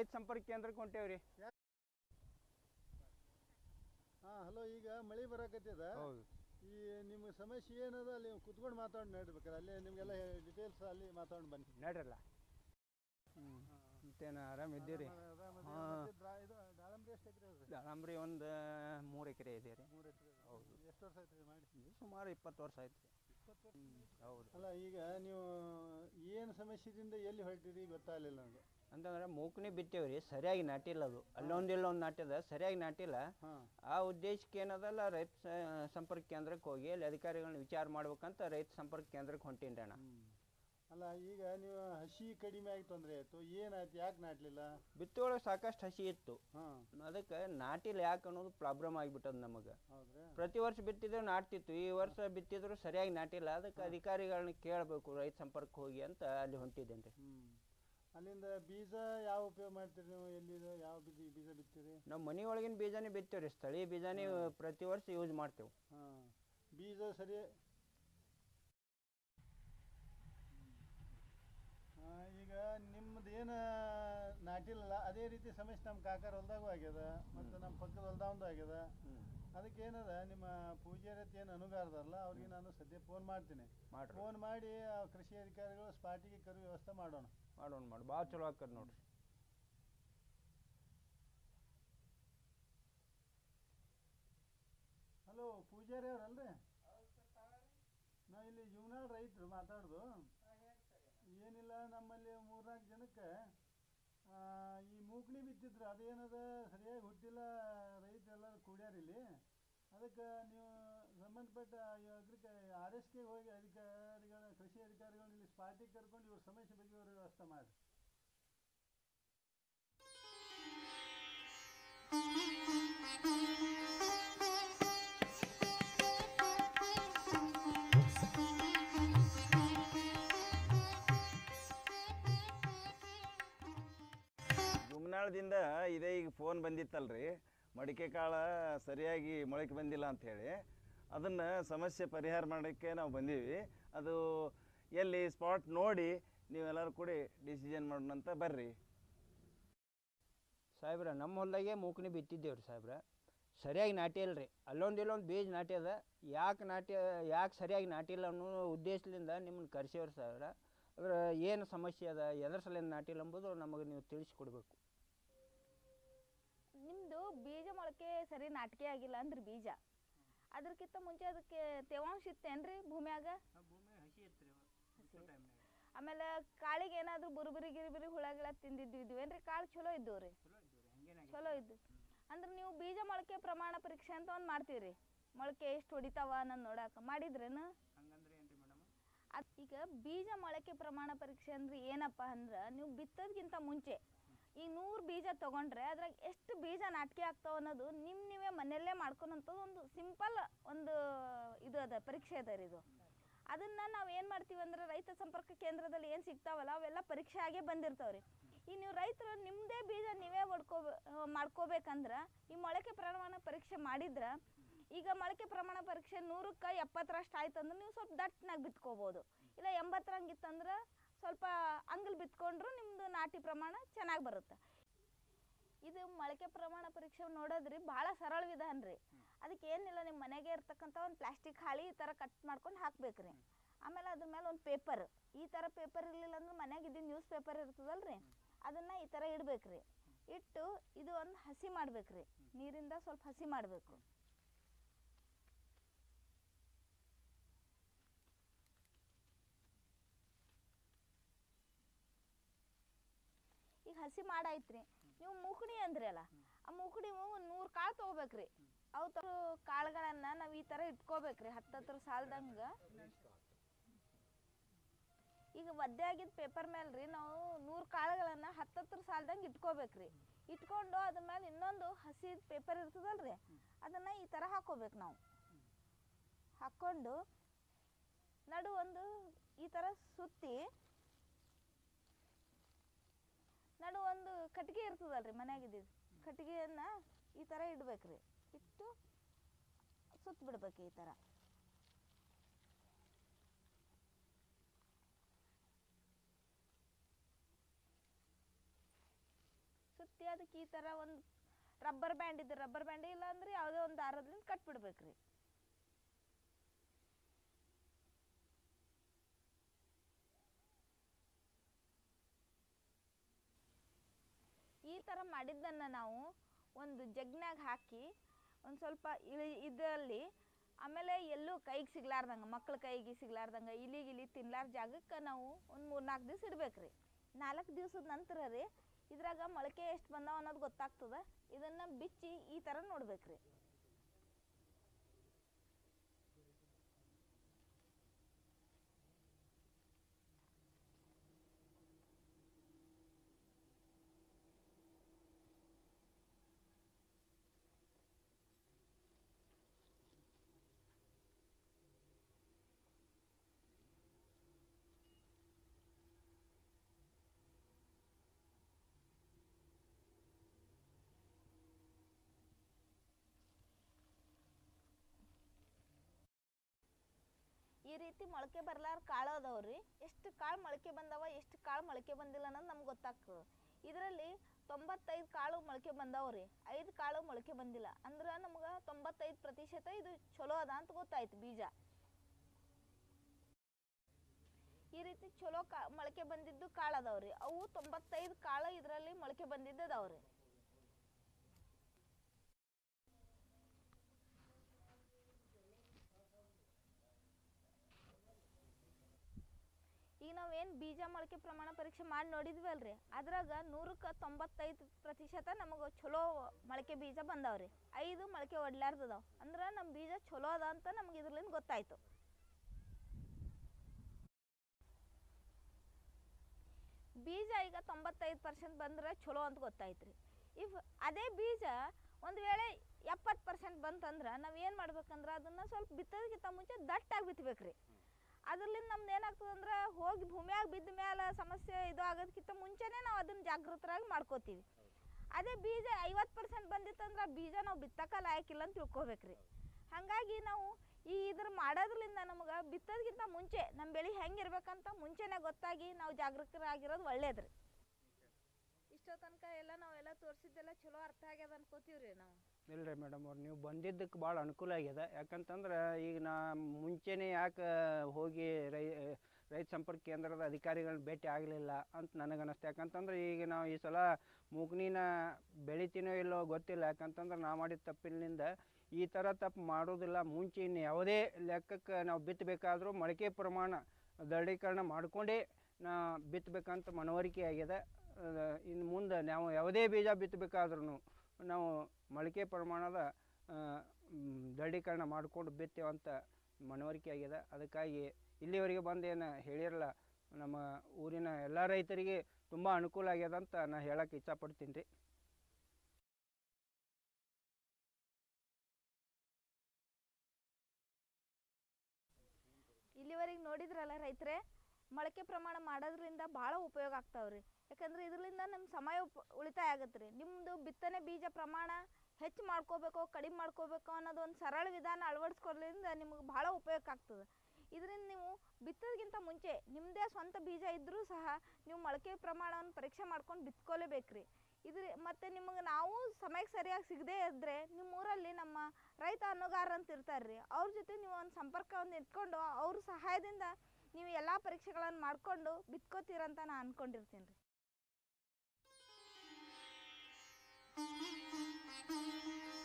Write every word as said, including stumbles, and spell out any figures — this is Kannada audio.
ರೈತ ಸಂಪರ್ಕ ಕೇಂದ್ರಕ್ಕೆ ಹೊಂಟೇವ್ರಿ. ಹಾಂ ಹಲೋ, ಈಗ ಮಳೆ ಬರಾಕತ್ತದ. ಹೌದು. ಈ ನಿಮ್ಮ ಸಮಸ್ಯೆ ಏನದ ಅಲ್ಲಿ ಕುತ್ಕೊಂಡು ಮಾತಾಡಿ ನಡಿಬೇಕಾರೆ ಅಲ್ಲಿ ನಿಮಗೆಲ್ಲ ಡೀಟೇಲ್ಸ್ ಅಲ್ಲಿ ಮಾತಾಡಿ ಬನ್ನಿ ನಡ್ರಲ್ಲ. ಹ್ಞೂ ಮತ್ತೇನು ಆರಾಮ ಇದ್ದೀರಿ? ಹಾಂ, ಇದು ದಾಳಂಬ್ರಿ ಎಷ್ಟು ಎಕರೆ ಇದೆ? ದಾಳಂಬ್ರಿ ಒಂದು ಮೂರು ಎಕರೆ ಇದೆ ರೀ. ಮೂರು ಎಕರೆ. ಹೌದು. ಎಷ್ಟು ವರ್ಷ ಆಯ್ತು ರೀ ಮಾಡಿ? ಸುಮಾರು ಇಪ್ಪತ್ತು ವರ್ಷ ಆಯ್ತು ರೀ. ಇಪ್ಪತ್ತು ವರ್ಷ. ಹೌದು. ಅಲ್ಲ, ಈಗ ನೀವು ಏನು ಸಮಸ್ಯೆದಿಂದ ಎಲ್ಲಿ ಹೊರಟಿರಿ ಗೊತ್ತಾಗಲಿಲ್ಲ ನನಗೆ. ಅಂತಂದ್ರೆ ಮೂಕಣಿ ಬಿತ್ತೇವ್ರಿ, ಸರಿಯಾಗಿ ನಾಟಿಲ್ಲ. ಅದು ಅಲ್ಲೊಂದು ಇಲ್ಲೊಂದು ನಾಟ್ಯದ, ಸರಿಯಾಗಿ ನಾಟಿಲ್ಲ. ಆ ಉದ್ದೇಶಕ್ಕೆ ಏನದಲ್ಲ ರೈತ ಸಂಪರ್ಕ ಕೇಂದ್ರಕ್ಕೆ ಹೋಗಿ ಅಲ್ಲಿ ಅಧಿಕಾರಿಗಳನ್ನ ವಿಚಾರ ಮಾಡ್ಬೇಕಂತ ರೈತ ಸಂಪರ್ಕ ಕೇಂದ್ರಕ್ಕೆ ಹೊಂಟೀನಿ ಅಣ್ಣ. ಅಲ್ಲ, ಈಗ ನೀವು ಹಸಿ ಕಡಿಮೆ ಆಗಿ ತೊಂದರೆ ಆಯಿತು, ಏನಾಯ್ತು, ಯಾಕೆ ನಾಟಲಿಲ್ಲ? ಬಿತ್ತೊಳಗೆ ಸಾಕಷ್ಟು ಹಸಿ ಇತ್ತು, ಹಾಂ, ಅದಕ್ಕೆ ನಾಟಿಲ್ಲ ಯಾಕೆ ಅನ್ನೋದು ಪ್ರಾಬ್ಲಮ್ ಆಗಿಬಿಟ್ಟದ ನಮಗೆ. ಹೌದ್ರಾ? ಪ್ರತಿ ವರ್ಷ ಬಿತ್ತಿದ್ರು ನಾಟ್ತಿತ್ತು, ಈ ವರ್ಷ ಬಿತ್ತಿದ್ರು ಸರಿಯಾಗಿ ನಾಟಿಲ್ಲ. ಅದಕ್ಕೆ ಅಧಿಕಾರಿಗಳನ್ನ ಕೇಳಬೇಕು ರೈತ ಸಂಪರ್ಕ ಹೋಗಿ ಅಂತ ಅಲ್ಲಿ ಹೊಂಟಿದ್ದೇನೆ ರೀ. ಹ್ಞೂ, ಅಲ್ಲಿಂದ ಬೀಜ ಯಾವ ಉಪಯೋಗ ಮಾಡ್ತೀರಿ ನೀವು? ಎಲ್ಲಿದೆ ಯಾವ ಬೀಜ ಬೀಜ ಬಿತ್ತೀರಿ? ನಾವು ಮನೆ ಒಳಗಿನ ಬೀಜನೇ ಬಿತ್ತೇವೆ ರೀ, ಸ್ಥಳೀಯ ಬೀಜನೇ ಪ್ರತಿ ವರ್ಷ ಯೂಸ್ ಮಾಡ್ತೇವೆ. ಹಾಂ, ಬೀಜ ಸರಿ. ಈಗ ನಿಮ್ಮದು ಏನು ನಾಟಿಲ್ಲ ಅದೇ ರೀತಿ ಸಮಸ್ಯೆ ನಮ್ಮ ಕಾಕಾರ ಹೊಲ್ದಾಗೂ ಆಗ್ಯದ, ಮತ್ತು ನಮ್ಮ ಪಕ್ಕದ ಹೊಲ್ದಾವಂದು ಆಗ್ಯದ. ಅದಕ್ಕೆ ಏನದ, ನಿಮ್ಮ ಪೂಜಾರತಿ ಏನು ಅನುಗಾರದಲ್ಲ ಅವ್ರಿಗೆ ನಾನು ಸದ್ಯ ಫೋನ್ ಮಾಡ್ತೀನಿ. ಫೋನ್ ಮಾಡಿ ಕೃಷಿ ಅಧಿಕಾರಿಗಳು ಸ್ಪಾಟಿಗೆ ಕರು ವ್ಯವಸ್ಥೆ ಮಾಡೋಣ ಮಾಡೋಣ ಮಾಡಿ ಭಾಳ ಚಲೋ ಆಗ್ತದೆ ನೋಡ್ರಿ. ಹಲೋ, ಪೂಜಾರಿ ಅವ್ರಲ್ರಿ? ನಾವು ಇಲ್ಲಿ ಜೀವನಾಳ ರೈತರು ಮಾತಾಡೋದು. ಏನಿಲ್ಲ, ನಮ್ಮಲ್ಲಿ ಮೂರ್ನಾಲ್ಕು ಜನಕ್ಕೆ ಈ ಮೂಕ್ಣಿ ಬಿತ್ತಿದ್ರು, ಅದೇನದ ಸರಿಯಾಗಿ ಹುಟ್ಟಿಲ್ಲ, ರೈತರೆಲ್ಲರೂ ಕೂಡ್ಯಾರ ಇಲ್ಲಿ. ಅದಕ್ಕೆ ನೀವು ಸಂಬಂಧಪಟ್ಟ ಅಗ್ರಿಕ ಆರ್ ಎಸ್ ಕೆ ಹೋಗಿ ಅಧಿಕಾರಿಗಳ ಕೃಷಿ ಅಧಿಕಾರಿಗಳನ್ನ ಇಲ್ಲಿ ಸ್ಪಾಟಿಗೆ ಕರ್ಕೊಂಡು ಇವ್ರ ಸಮಸ್ಯೆ ಬಗ್ಗೆ ಅವ್ರ ವ್ಯವಸ್ಥೆ ಮಾಡಿ. ಜುಮ್ನಾಳದಿಂದ ಇದೇ ಈಗ ಫೋನ್ ಬಂದಿತ್ತಲ್ರಿ, ಮಡಿಕೆ ಕಾಳು ಸರಿಯಾಗಿ ಮೊಳಕೆ ಬಂದಿಲ್ಲ ಅಂಥೇಳಿ. ಅದನ್ನು ಸಮಸ್ಯೆ ಪರಿಹಾರ ಮಾಡೋಕ್ಕೆ ನಾವು ಬಂದೀವಿ. ಅದು ಎಲ್ಲಿ ಸ್ಪಾಟ್ ನೋಡಿ ನೀವೆಲ್ಲರೂ ಕೂಡಿ ಡಿಸಿಷನ್ ಮಾಡೋಣ ಅಂತ ಬರ್ರಿ. ಸಾಹೇಬ್ರ, ನಮ್ಮ ಹೊಲ್ದಾಗೆ ಮೂಕಣಿ ಬಿತ್ತಿದ್ದೇವೆ ರೀ ಸಾಹೇಬ್ರ, ಸರಿಯಾಗಿ ನಾಟಿಲ್ಲ ರೀ. ಅಲ್ಲೊಂದು ಇಲ್ಲೊಂದು ಬೀಜ ನಾಟ್ಯದ, ಯಾಕೆ ನಾಟಿ ಯಾಕೆ ಸರಿಯಾಗಿ ನಾಟಿಲ್ಲ ಅನ್ನೋ ಉದ್ದೇಶದಿಂದ ನಿಮ್ಮನ್ನು ಕರೆಸೇವ್ರಿ ಸಾಹೇಬ್ರ. ಅದ್ರ ಏನು ಸಮಸ್ಯೆ ಅದ, ಎದ್ರ ಸಲಿಂದ ನಾಟಿಲ್ಲ ಎಂಬುದು ನಮಗೆ ನೀವು ತಿಳಿಸ್ಕೊಡ್ಬೇಕು. ನಿಮ್ಮದು ಬೀಜ ಮೊಳಕೆ ಸರಿ ನಾಟಿಕೆ ಆಗಿಲ್ಲ ಅಂದ್ರೆ ಬೀಜ ಅದಕ್ಕಿಂತ ಮುಂಚೆ ಅದಕ್ಕೆ ತೇವಾಂಶ ಇತ್ತೇನ್ರಿ ಭೂಮಿಯಾಗ? ಆಮೇಲೆ ಕಾಳಿಗೆ ಏನಾದರೂ ಬುರುಬುರಿ ಗಿರಿಬಿರಿ ಹುಳಗಳ ತಿಂದಿದ್ವಿದ್ವೇನ್ರಿ? ಕಾಳು ಚಲೋ ಇದ್ದವು ರೀ, ಚಲೋ ಇದ್ದು ಅಂದ್ರೆ ನೀವು ಬೀಜ ಮೊಳಕೆ ಪ್ರಮಾಣ ಪರೀಕ್ಷೆ ಅಂತ ಒಂದು ಮಾಡ್ತೀರಿ. ಮೊಳಕೆ ಎಷ್ಟು ಹೊಡಿತಾವ ಅನ್ನೋದು ನೋಡಾಕ ಮಾಡಿದ್ರೇನು? ಅದು ಈಗ ಬೀಜ ಮೊಳಕೆ ಪ್ರಮಾಣ ಪರೀಕ್ಷೆ ಅಂದ್ರೆ ಏನಪ್ಪ ಅಂದ್ರೆ, ನೀವು ಬಿತ್ತೋದ್ಕಿಂತ ಮುಂಚೆ ಈಗ ನೂರು ಬೀಜ ತೊಗೊಂಡ್ರೆ ಅದ್ರಾಗ ಎಷ್ಟು ಬೀಜ ನಾಟಿಕೆ ಆಗ್ತಾವ ಅನ್ನೋದು ನಿಮ್ಮ ನೀವೇ ಮನೆಯಲ್ಲೇ ಮಾಡ್ಕೊಳಂಥದ್ದು ಒಂದು ಸಿಂಪಲ್ ಒಂದು ಇದು ಅದ, ಪರೀಕ್ಷೆ ಅದ ರೀ ಇದು. ಅದನ್ನು ನಾವು ಏನು ಮಾಡ್ತೀವಿ ಅಂದ್ರೆ, ರೈತ ಸಂಪರ್ಕ ಕೇಂದ್ರದಲ್ಲಿ ಏನು ಸಿಗ್ತಾವಲ್ಲ ಅವೆಲ್ಲ ಪರೀಕ್ಷೆ ಆಗೇ ಬಂದಿರ್ತಾವೆ ರೀ. ಈಗ ನೀವು ರೈತರು ನಿಮ್ಮದೇ ಬೀಜ ನೀವೇ ಹೊಡ್ಕೋಬೇ ಮಾಡ್ಕೋಬೇಕಂದ್ರೆ ಈ ಮೊಳಕೆ ಪ್ರಮಾಣ ಪರೀಕ್ಷೆ ಮಾಡಿದ್ರೆ, ಈಗ ಮೊಳಕೆ ಪ್ರಮಾಣ ಪರೀಕ್ಷೆ ನೂರಕ್ಕೆ ಎಪ್ಪತ್ತರಷ್ಟು ಆಯ್ತು ಅಂದ್ರೆ ನೀವು ಸ್ವಲ್ಪ ದಟ್ಟನಾಗ ಬಿತ್ಕೋಬೋದು. ಇಲ್ಲ ಎಂಬತ್ತರಂಗಿತ್ತಂದ್ರೆ ಸ್ವಲ್ಪ ಅಂಗಲ್ ಬಿತ್ಕೊಂಡ್ರು ನಿಮ್ಮದು ನಾಟಿ ಪ್ರಮಾಣ ಚೆನ್ನಾಗಿ ಬರುತ್ತೆ. ಇದು ಮೊಳಕೆ ಪ್ರಮಾಣ ಪರೀಕ್ಷೆ ನೋಡೋದ್ರಿ ಭಾಳ ಸರಳ ವಿಧಾನ ರೀ. ಅದಕ್ಕೆ ಏನಿಲ್ಲ, ನಿಮ್ಮ ಮನೆಗೆ ಇರ್ತಕ್ಕಂಥ ಒಂದು ಪ್ಲಾಸ್ಟಿಕ್ ಹಾಳಿ ಈ ಥರ ಕಟ್ ಮಾಡ್ಕೊಂಡು ಹಾಕ್ಬೇಕು ರೀ. ಆಮೇಲೆ ಅದ್ರ ಮೇಲೆ ಒಂದು ಪೇಪರ್, ಈ ಥರ ಪೇಪರ್ ಇರಲಿಲ್ಲ ಅಂದ್ರೆ ಮನೆಗೆ ಇದು ನ್ಯೂಸ್ ಪೇಪರ್ ಇರ್ತದಲ್ಲ ರೀ, ಅದನ್ನು ಈ ಥರ ಇಡಬೇಕು ರೀ. ಇಟ್ಟು ಇದು ಒಂದು ಹಸಿ ಮಾಡ್ಬೇಕು ರೀ, ನೀರಿಂದ ಸ್ವಲ್ಪ ಹಸಿ ಮಾಡಬೇಕು. ಈಗ ಹಸಿ ಮಾಡಾಯ್ತು ರೀ. ನೀವು ಮೂಕಣಿ ಅಂದ್ರಿ ಅಲ್ಲ, ಆ ಮೂಕಣಿ ಒಂದು ನೂರು ಕಾಳು ತೊಗೋಬೇಕ್ರಿ. ಅವು ಥರ ಕಾಳುಗಳನ್ನು ನಾವು ಈ ಥರ ಇಟ್ಕೋಬೇಕ್ರಿ, ಹತ್ತತ್ರ ಸಾಲ್ದಂಗೆ. ಈಗ ಒದ್ದೆ ಆಗಿದ್ದ ಪೇಪರ್ ಮೇಲೆ ರೀ ನಾವು ನೂರು ಕಾಳುಗಳನ್ನು ಹತ್ತತ್ರ ಸಾಲ್ದಂಗೆ ಇಟ್ಕೋಬೇಕ್ರಿ. ಇಟ್ಕೊಂಡು ಅದ್ರ ಮೇಲೆ ಇನ್ನೊಂದು ಹಸಿ ಪೇಪರ್ ಇರ್ತದಲ್ರಿ, ಅದನ್ನು ಈ ಥರ ಹಾಕೋಬೇಕು ನಾವು. ಹಾಕ್ಕೊಂಡು ನಡು ಒಂದು ಈ ಥರ ಸುತ್ತಿ, ನಡು ಒಂದು ಕಟ್ಟಿಗೆ ಇರ್ತದಲ್ರಿ ಮನ್ಯಾಗಿದ್ದು, ಕಟ್ಟಿಗೆಯನ್ನು ಈ ಥರ ಇಡ್ಬೇಕ್ರಿ. ಇಟ್ಟು ಸುತ್ತ ಬಿಡ್ಬೇಕು ಈ ಥರ. ರೀತಿ ಅದಕ್ಕೆ ಈ ಥರ ಒಂದು ರಬ್ಬರ್ ಬ್ಯಾಂಡ್ ಇದ್ರೆ ರಬ್ಬರ್ ಬ್ಯಾಂಡ್ ಇಲ್ಲ ಅಂದ್ರೆ ಯಾವುದೋ ಒಂದು ದಾರದಿಂದ ಕಟ್ಬಿಡ್ಬೇಕ್ರಿ. ಈ ಥರ ಮಾಡಿದ್ದನ್ನು ನಾವು ಒಂದು ಜಗ್ನ್ಯಾಗ ಹಾಕಿ ಒಂದು ಸ್ವಲ್ಪ ಇಳಿ ಇದರಲ್ಲಿ ಆಮೇಲೆ ಎಲ್ಲೂ ಕೈಗೆ ಸಿಗ್ಲಾರ್ದಂಗೆ ಮಕ್ಳ ಕೈಗೆ ಸಿಗ್ಲಾರ್ದಂಗೆ ಇಲಿ ಗಿಲಿ ತಿನ್ಲಾರ ಜಾಗಕ್ಕೆ ನಾವು ಒಂದು ಮೂರು ನಾಲ್ಕು ದಿವ್ಸ ಇಡ್ಬೇಕ್ರಿ. ನಾಲ್ಕು ದಿವ್ಸದ ನಂತರ ರೀ ಇದ್ರಾಗ ಮೊಳಕೆ ಎಷ್ಟು ಬಂದಾವ ಅನ್ನೋದು ಗೊತ್ತಾಗ್ತದೆ. ಇದನ್ನು ಬಿಚ್ಚಿ ಈ ಥರ ನೋಡ್ಬೇಕ್ರಿ. ಈ ರೀತಿ ಮೊಳಕೆ ಬರ್ಲಾರ ಕಾಳು ಅದಾವ್ರಿ. ಎಷ್ಟು ಕಾಳು ಮೊಳಕೆ ಬಂದಾವ ಎಷ್ಟು ಕಾಳು ಮೊಳಕೆ ಬಂದಿಲ್ಲ ಅನ್ನೋದು ನಮ್ಗೆ ಗೊತ್ತಾಗ್ತದೆ. ಇದರಲ್ಲಿ ತೊಂಬತ್ತೈದು ಕಾಳು ಮೊಳಕೆ ಬಂದಾವ್ರಿ, ಐದು ಕಾಳು ಮೊಳಕೆ ಬಂದಿಲ್ಲ ಅಂದ್ರೆ ನಮ್ಗೆ ತೊಂಬತ್ತೈದು ಪ್ರತಿಶತ ಇದು ಚಲೋ ಅದ ಅಂತ ಗೊತ್ತಾಯ್ತು ಬೀಜ. ಈ ರೀತಿ ಚಲೋ ಕಾ ಮೊಳಕೆ ಬಂದಿದ್ದು ಕಾಳು ಅದಾವ್ರಿ. ಅವು ತೊಂಬತ್ತೈದು ಕಾಳು ಇದರಲ್ಲಿ ಮೊಳಕೆ ಬಂದಿದ್ದು ಅದಾವ್ರಿ. ಈಗ ನಾವೇನು ಬೀಜ ಮೊಳಕೆ ಪ್ರಮಾಣ ಪರೀಕ್ಷೆ ಮಾಡಿ ನೋಡಿದ್ವಲ್ರಿ, ಅದ್ರಾಗ ನೂರಕ್ಕೆ ತೊಂಬತ್ತೈದು ಪ್ರತಿಶತ ನಮಗೆ ಚಲೋ ಮೊಳಕೆ ಬೀಜ ಬಂದಾವ್ರಿ. ಐದು ಮೊಳಕೆ ಒಡ್ಲಾರ್ದದಾವ ಅಂದ್ರೆ ನಮ್ಮ ಬೀಜ ಚಲೋ ಅದ ಅಂತ ನಮ್ಗೆ ಇದ್ರಲಿಂದ ಗೊತ್ತಾಯ್ತು. ಬೀಜ ಈಗ ತೊಂಬತ್ತೈದು ಪರ್ಸೆಂಟ್ ಬಂದ್ರೆ ಚಲೋ ಅಂತ ಗೊತ್ತಾಯ್ತು ರೀ. ಇಫ್ ಅದೇ ಬೀಜ ಒಂದು ವೇಳೆ ಎಪ್ಪತ್ತು ಪರ್ಸೆಂಟ್ ಬಂತಂದ್ರೆ ನಾವು ಏನು ಮಾಡ್ಬೇಕಂದ್ರೆ ಅದನ್ನು ಸ್ವಲ್ಪ ಬಿತ್ತೋದಕ್ಕಿಂತ ಮುಂಚೆ ದಟ್ಟಾಗಿ ಬಿತ್ತಬೇಕ್ರಿ. ಅದ್ರಲ್ಲಿಂದ ನಮ್ದು ಏನಾಗ್ತದೆ ಅಂದ್ರೆ ಹೋಗಿ ಭೂಮಿಯಾಗ ಬಿದ್ದ ಮೇಲೆ ಸಮಸ್ಯೆ ಇದು ಆಗೋದಕ್ಕಿಂತ ಮುಂಚೆನೇ ನಾವು ಅದನ್ನು ಜಾಗೃತರಾಗಿ ಮಾಡ್ಕೋತೀವಿ. ಅದೇ ಬೀಜ ಐವತ್ತು ಪರ್ಸೆಂಟ್ ಬಂದಿತ್ತಂದ್ರೆ ಆ ಬೀಜ ನಾವು ಬಿತ್ತಕ್ಕೆ ಲಾಯಕ್ಕಿಲ್ಲ ಅಂತ ತಿಳ್ಕೊಬೇಕ್ರಿ. ಹಾಗಾಗಿ ನಾವು ಈ ಇದ್ರ ಮಾಡೋದ್ರಿಂದ ನಮ್ಗೆ ಬಿತ್ತೋದಕ್ಕಿಂತ ಮುಂಚೆ ನಮ್ಮ ಬೆಳೆ ಹೆಂಗಿರ್ಬೇಕಂತ ಮುಂಚೆನೇ ಗೊತ್ತಾಗಿ ನಾವು ಜಾಗೃತರಾಗಿರೋದು ಒಳ್ಳೇದ್ರಿ. ಇಷ್ಟೋ ತನಕ ಎಲ್ಲ ನಾವೆಲ್ಲ ತೋರಿಸಿದ್ದೆಲ್ಲ ಚಲೋ ಅರ್ಥ ಆಗ್ಯದ ಅನ್ಕೋತೀವಿ ರೀ ನಾವು. ಇಲ್ಲ ರೀ ಮೇಡಮ್ ಅವ್ರು ನೀವು ಬಂದಿದ್ದಕ್ಕೆ ಭಾಳ ಅನುಕೂಲ ಆಗ್ಯದ. ಯಾಕಂತಂದ್ರೆ ಈಗ ನಾ ಮುಂಚೆನೇ ಯಾಕೆ ಹೋಗಿ ರೈ ರೈತ ಸಂಪರ್ಕ ಕೇಂದ್ರದ ಅಧಿಕಾರಿಗಳನ್ನ ಭೇಟಿ ಆಗಲಿಲ್ಲ ಅಂತ ನನಗನ್ನಿಸ್ತು. ಯಾಕಂತಂದ್ರೆ ಈಗ ನಾವು ಈ ಸಲ ಮೂಗ್ನಿನ ಬೆಳಿತೀನೋ ಇಲ್ಲೋ ಗೊತ್ತಿಲ್ಲ. ಯಾಕಂತಂದ್ರೆ ನಾವು ಮಾಡಿದ ತಪ್ಪಿನಿಂದ ಈ ಥರ ತಪ್ಪು ಮಾಡೋದಿಲ್ಲ. ಮುಂಚೆ ಇನ್ನು ಯಾವುದೇ ಲೆಕ್ಕಕ್ಕೆ ನಾವು ಬಿತ್ತಬೇಕಾದ್ರೂ ಮೊಳಕೆ ಪ್ರಮಾಣ ದೃಢೀಕರಣ ಮಾಡಿಕೊಂಡೇ ನಾ ಬಿತ್ತಬೇಕಂತ ಮನವರಿಕೆ ಆಗಿದೆ. ಇನ್ನು ಮುಂದೆ ನಾವು ಯಾವುದೇ ಬೀಜ ಬಿತ್ತಬೇಕಾದ್ರೂ ನಾವು ಮೊಳಕೆ ಪ್ರಮಾಣದ ದೃಢೀಕರಣ ಮಾಡಿಕೊಂಡು ಬಿತ್ತೇವಂತ ಮನವರಿಕೆ ಆಗಿದೆ. ಅದಕ್ಕಾಗಿ ಇಲ್ಲಿವರೆಗೆ ಬಂದು ಏನು ಹೇಳಿರಲ್ಲ ನಮ್ಮ ಊರಿನ ಎಲ್ಲ ರೈತರಿಗೆ ತುಂಬ ಅನುಕೂಲ ಆಗ್ಯದ ಅಂತ ನಾನು ಹೇಳಕ್ಕೆ ಇಷ್ಟಪಡ್ತೀನಿ ರೀ. ಇಲ್ಲಿವರೆಗೆ ನೋಡಿದ್ರಲ್ಲ ರೈತರೇ, ಮೊಳಕೆ ಪ್ರಮಾಣ ಮಾಡೋದ್ರಿಂದ ಭಾಳ ಉಪಯೋಗ ಆಗ್ತಾವ್ರಿ. ಯಾಕಂದ್ರೆ ಇದರಿಂದ ನಮ್ಮ ಸಮಯ ಉಳಿತಾಯ ಆಗತ್ತೆ ರೀ. ನಿಮ್ಮದು ಬಿತ್ತನೆ ಬೀಜ ಪ್ರಮಾಣ ಹೆಚ್ಚು ಮಾಡ್ಕೋಬೇಕು ಕಡಿಮೆ ಮಾಡ್ಕೋಬೇಕು ಅನ್ನೋದು ಒಂದು ಸರಳ ವಿಧಾನ ಅಳವಡಿಸ್ಕೊಳ್ಳೋದ್ರಿಂದ ನಿಮಗೆ ಭಾಳ ಉಪಯೋಗ ಆಗ್ತದೆ. ಇದರಿಂದ ನೀವು ಬಿತ್ತೋದಕ್ಕಿಂತ ಮುಂಚೆ ನಿಮ್ಮದೇ ಸ್ವಂತ ಬೀಜ ಇದ್ದರೂ ಸಹ ನೀವು ಮೊಳಕೆ ಪ್ರಮಾಣವನ್ನು ಪರೀಕ್ಷೆ ಮಾಡ್ಕೊಂಡು ಬಿತ್ಕೊಳ್ಳೇಬೇಕ್ರಿ. ಇದ್ರ ಮತ್ತು ನಿಮಗೆ ನಾವು ಸಮಯಕ್ಕೆ ಸರಿಯಾಗಿ ಸಿಗದೇ ಇದ್ದರೆ ನಿಮ್ಮೂರಲ್ಲಿ ನಮ್ಮ ರೈತ ಅನ್ನೋಗಾರ ಅಂತ ಇರ್ತಾರೆ ರೀ, ಅವ್ರ ಜೊತೆ ನೀವು ಒಂದು ಸಂಪರ್ಕವನ್ನು ಇಟ್ಕೊಂಡು ಅವ್ರ ಸಹಾಯದಿಂದ ನೀವು ಎಲ್ಲ ಪರೀಕ್ಷೆಗಳನ್ನು ಮಾಡಿಕೊಂಡು ಬಿತ್ಕೋತೀರಂತ ನಾನು ಅಂದ್ಕೊಂಡಿರ್ತೀನಿ ರೀ.